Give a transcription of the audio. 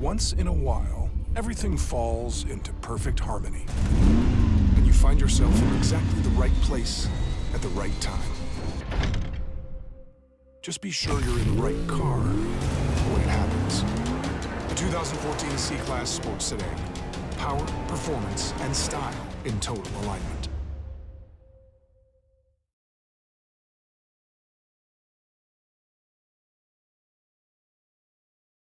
once in a while, everything falls into perfect harmony. And you find yourself in exactly the right place at the right time. Just be sure you're in the right car when it happens. The 2014 C-Class Sports Sedan. Power, performance, and style in total alignment.